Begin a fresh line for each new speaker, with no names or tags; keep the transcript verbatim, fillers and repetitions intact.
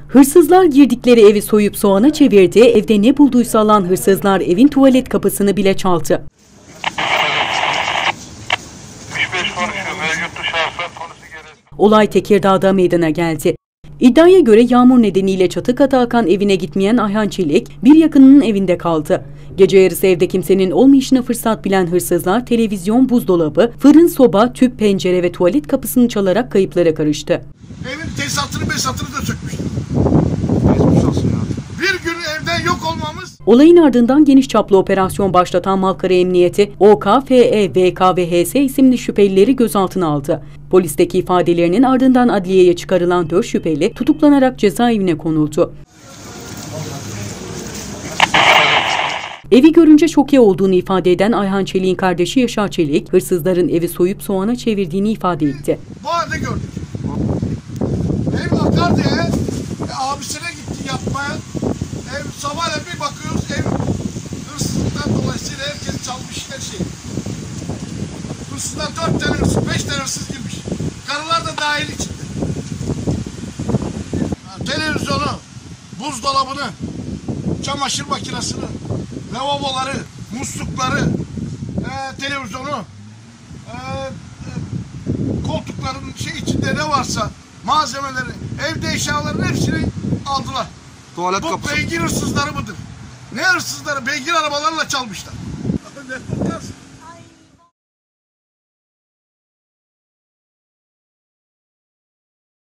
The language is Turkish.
Hırsızlar girdikleri evi soyup soğana çevirdi, evde ne bulduysa alan hırsızlar evin tuvalet kapısını bile çaldı. Olay Tekirdağ'da meydana geldi. İddiaya göre yağmur nedeniyle çatı kata akan evine gitmeyen Ayhan Çelik bir yakınının evinde kaldı. Gece yarısı evde kimsenin olmayışını fırsat bilen hırsızlar televizyon, buzdolabı, fırın, soba, tüp, pencere ve tuvalet kapısını çalarak kayıplara karıştı.
Evin tesisatını besatını da sökmüştü. Geçmiş olsun ya. Bir gün evden yok olmamız.
Olayın ardından geniş çaplı operasyon başlatan Malkara Emniyeti, O K, F E, V K ve H S isimli şüphelileri gözaltına aldı. Polisteki ifadelerinin ardından adliyeye çıkarılan dört şüpheli tutuklanarak cezaevine konuldu. Evi görünce şoke olduğunu ifade eden Ayhan Çelik'in kardeşi Yaşar Çelik, hırsızların evi soyup soğana çevirdiğini ifade etti.
Bu halde gördük. Ev akar diye e, abisine gitti yapmaya. Ev sabahleyin bir bakıyoruz, ev hırsızlıktan dolayısıyla herkes çalmış her şeyi. Hırsızlar dört tane hırsız, beş tane hırsız girmiş. Karılar da dahil içinde. Televizyonu, buzdolabını, çamaşır makinesini, lavaboları, muslukları, e, televizyonu, e, e, koltukların şey içinde ne varsa malzemeleri, evde eşyaların hepsini aldılar. Tuvalet Bu kapısı. Beygir hırsızları mıdır? Ne hırsızları? Beygir arabalarla çalmışlar.